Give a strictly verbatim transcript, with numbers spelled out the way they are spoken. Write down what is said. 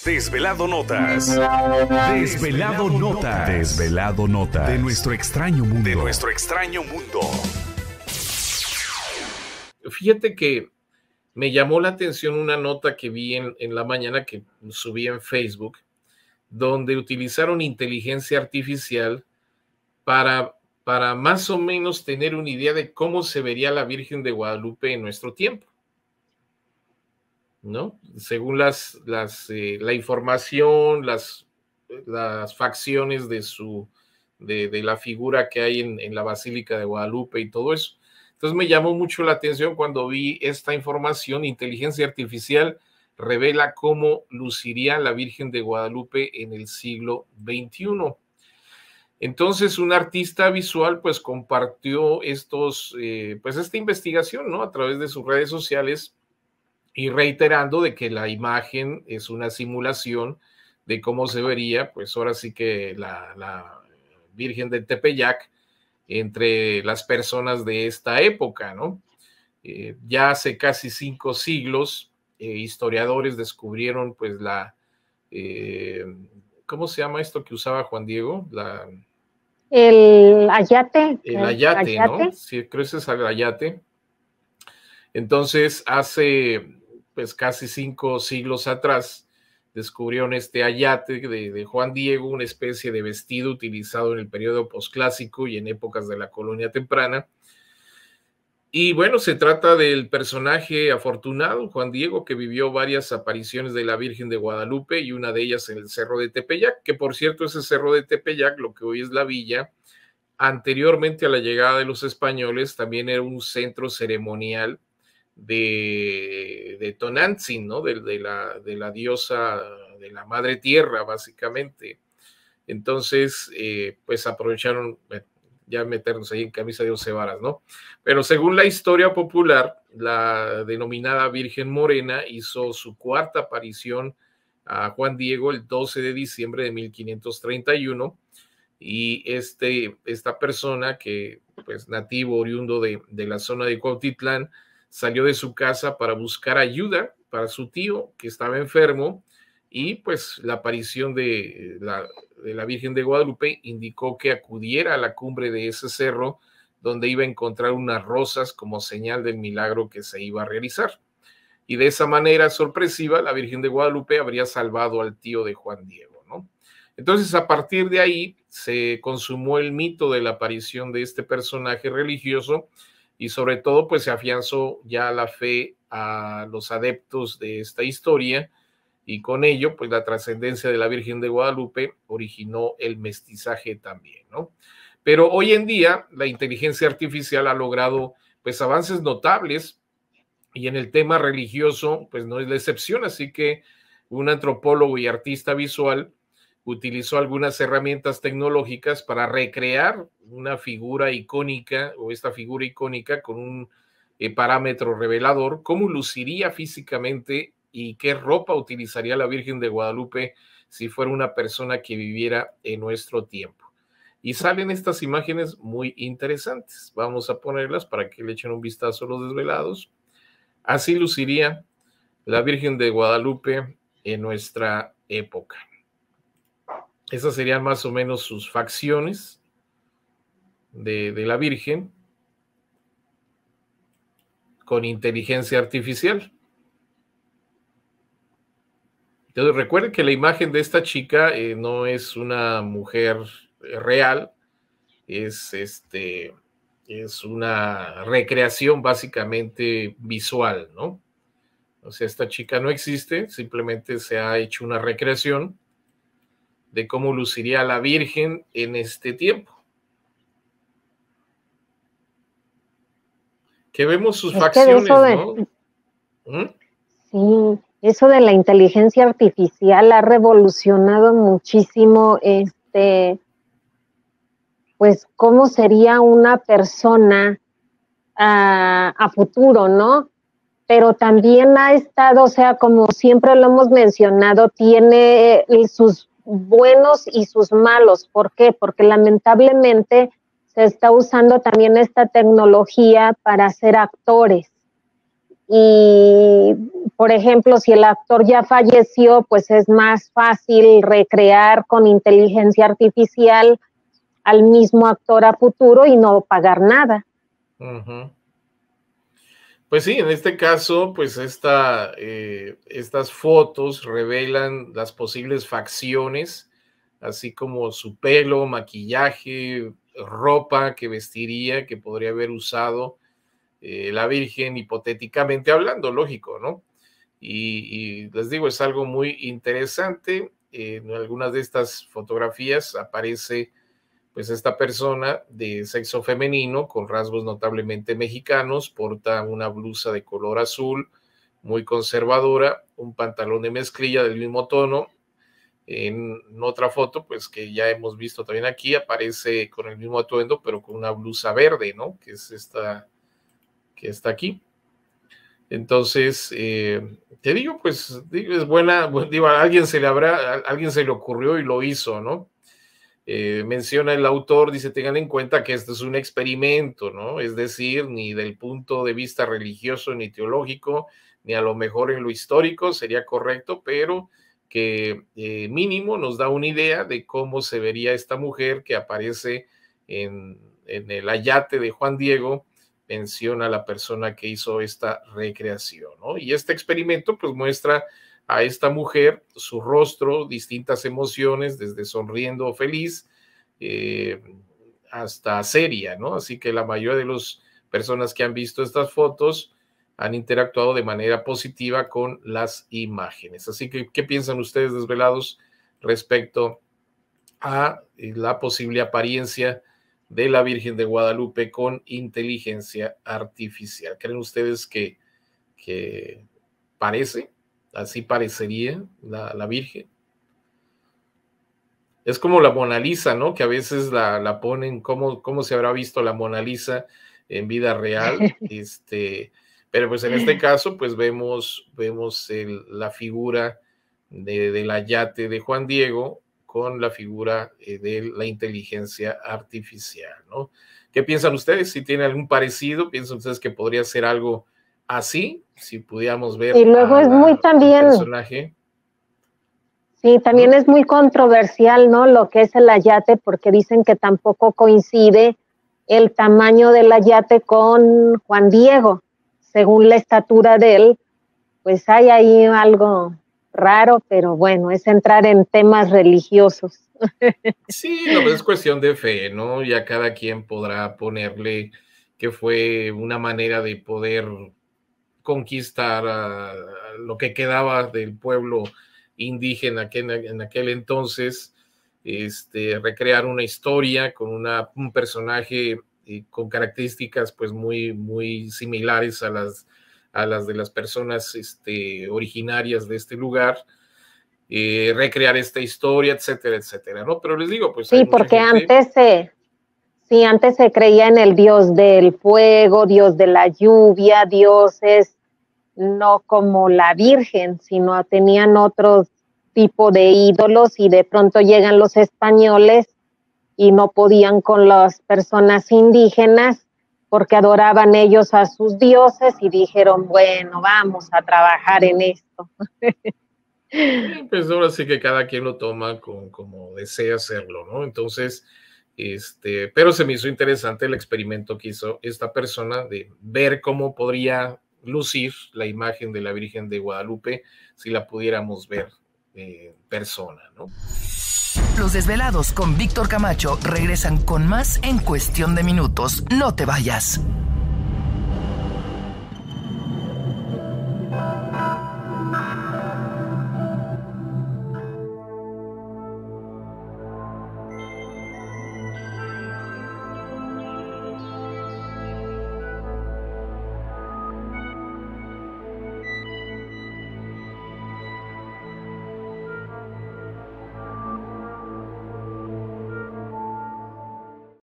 Desvelado Notas. Desvelado Notas. Desvelado Notas. De nuestro extraño mundo. De nuestro extraño mundo. Fíjate que me llamó la atención una nota que vi en, en la mañana que subí en Facebook, donde utilizaron inteligencia artificial para, para más o menos tener una idea de cómo se vería la Virgen de Guadalupe en nuestro tiempo, ¿no? Según las, las, eh, la información, las, las facciones de, su, de, de la figura que hay en, en la Basílica de Guadalupe y todo eso. Entonces me llamó mucho la atención cuando vi esta información. Inteligencia artificial revela cómo luciría la Virgen de Guadalupe en el siglo veintiuno. Entonces un artista visual pues compartió estos, eh, pues esta investigación, ¿no? A través de sus redes sociales y reiterando de que la imagen es una simulación de cómo se vería, pues ahora sí que la, la Virgen de Tepeyac entre las personas de esta época, ¿no? Eh, ya hace casi cinco siglos, eh, historiadores descubrieron, pues, la, eh, ¿cómo se llama esto que usaba Juan Diego? La, el ayate. El ayate, ayate, ¿no? Sí, creo que ese es el ayate. Entonces, hace, pues, casi cinco siglos atrás, descubrieron este ayate de, de Juan Diego, una especie de vestido utilizado en el periodo posclásico y en épocas de la colonia temprana. Y bueno, se trata del personaje afortunado, Juan Diego, que vivió varias apariciones de la Virgen de Guadalupe y una de ellas en el Cerro de Tepeyac, que por cierto ese Cerro de Tepeyac, lo que hoy es la villa, anteriormente a la llegada de los españoles también era un centro ceremonial de, de Tonantzin, ¿no? De, de, la, de la diosa, de la madre tierra, básicamente. Entonces, eh, pues aprovecharon, bueno, ya meternos ahí en camisa de once varas, ¿no? Pero según la historia popular, la denominada Virgen Morena hizo su cuarta aparición a Juan Diego el doce de diciembre de mil quinientos treinta y uno, y este, esta persona que, pues, nativo, oriundo de, de la zona de Cuautitlán, salió de su casa para buscar ayuda para su tío que estaba enfermo y pues la aparición de la, de la Virgen de Guadalupe indicó que acudiera a la cumbre de ese cerro donde iba a encontrar unas rosas como señal del milagro que se iba a realizar. Y de esa manera sorpresiva la Virgen de Guadalupe habría salvado al tío de Juan Diego, ¿no? Entonces a partir de ahí se consumó el mito de la aparición de este personaje religioso y sobre todo pues se afianzó ya la fe a los adeptos de esta historia y con ello pues la trascendencia de la Virgen de Guadalupe originó el mestizaje también, ¿no? Pero hoy en día la inteligencia artificial ha logrado pues avances notables y en el tema religioso pues no es la excepción, así que un antropólogo y artista visual utilizó algunas herramientas tecnológicas para recrear una figura icónica o esta figura icónica con un eh, parámetro revelador, cómo luciría físicamente y qué ropa utilizaría la Virgen de Guadalupe si fuera una persona que viviera en nuestro tiempo. Y salen estas imágenes muy interesantes. Vamos a ponerlas para que le echen un vistazo a los desvelados. Así luciría la Virgen de Guadalupe en nuestra época. Esas serían más o menos sus facciones de, de la Virgen con inteligencia artificial. Entonces recuerden que la imagen de esta chica eh, no es una mujer real, es, este, es una recreación básicamente visual, ¿no? O sea, esta chica no existe, simplemente se ha hecho una recreación de cómo luciría la Virgen en este tiempo. Que vemos sus es facciones, que de, ¿no? ¿Mm? Sí, eso de la inteligencia artificial ha revolucionado muchísimo, este, pues, cómo sería una persona a, a futuro, ¿no? Pero también ha estado, o sea, como siempre lo hemos mencionado, tiene sus buenos y sus malos. ¿Por qué? Porque lamentablemente se está usando también esta tecnología para ser actores. y, por ejemplo, si el actor ya falleció, pues es más fácil recrear con inteligencia artificial al mismo actor a futuro y no pagar nada. Uh-huh. Pues sí, en este caso, pues esta, eh, estas fotos revelan las posibles facciones, así como su pelo, maquillaje, ropa que vestiría, que podría haber usado eh, la Virgen, hipotéticamente hablando, lógico, ¿no? Y, y les digo, es algo muy interesante. Eh, en algunas de estas fotografías aparece pues esta persona de sexo femenino con rasgos notablemente mexicanos, porta una blusa de color azul muy conservadora, un pantalón de mezclilla del mismo tono. En otra foto, pues que ya hemos visto también aquí, aparece con el mismo atuendo, pero con una blusa verde, ¿no? Que es esta que está aquí. Entonces, eh, te digo, pues, digo, es buena, digo, a alguien se le habrá, a alguien se le ocurrió y lo hizo, ¿no? Eh, menciona el autor, dice, tengan en cuenta que esto es un experimento, ¿no? Es decir, ni del punto de vista religioso ni teológico, ni a lo mejor en lo histórico sería correcto, pero que eh, mínimo nos da una idea de cómo se vería esta mujer que aparece en, en el ayate de Juan Diego. Menciona a la persona que hizo esta recreación, ¿no? Y este experimento pues muestra a esta mujer, su rostro, distintas emociones, desde sonriendo o feliz eh, hasta seria, ¿no? Así que la mayoría de las personas que han visto estas fotos han interactuado de manera positiva con las imágenes. Así que, ¿qué piensan ustedes, desvelados, respecto a la posible apariencia de la Virgen de Guadalupe con inteligencia artificial? ¿Creen ustedes que, que parece? Así parecería la, la Virgen. Es como la Mona Lisa, ¿no? Que a veces la, la ponen, ¿cómo, cómo se habrá visto la Mona Lisa en vida real? Este, pero pues en este caso, pues vemos, vemos el, la figura de, del ayate de Juan Diego con la figura eh, de la inteligencia artificial, ¿no? ¿Qué piensan ustedes? Si tienen algún parecido, ¿piensan ustedes que podría ser algo así? Si pudiéramos ver y luego es la, muy también personaje. Sí, también ¿no? Es muy controversial, ¿no? Lo que es el ayate, porque dicen que tampoco coincide el tamaño del ayate con Juan Diego. Según la estatura de él, pues hay ahí algo raro, pero bueno, es entrar en temas religiosos. Sí, no, pues es cuestión de fe, ¿no? Ya cada quien podrá ponerle que fue una manera de poder conquistar a, a lo que quedaba del pueblo indígena que en, en aquel entonces, este, recrear una historia con una, un personaje eh, con características pues muy, muy similares a las, a las de las personas este, originarias de este lugar, eh, recrear esta historia, etcétera, etcétera, ¿no? Pero les digo, pues... Sí, porque gente... antes se... Sí, antes se creía en el dios del fuego, dios de la lluvia, dioses no como la Virgen, sino tenían otro tipo de ídolos y de pronto llegan los españoles y no podían con las personas indígenas porque adoraban ellos a sus dioses y dijeron, bueno, vamos a trabajar en esto. Sí, pues ahora sí que cada quien lo toma con, como desea hacerlo, ¿no? Entonces... Este, pero se me hizo interesante el experimento que hizo esta persona de ver cómo podría lucir la imagen de la Virgen de Guadalupe si la pudiéramos ver en persona, ¿no? Los Desvelados con Víctor Camacho regresan con más en cuestión de minutos. No te vayas.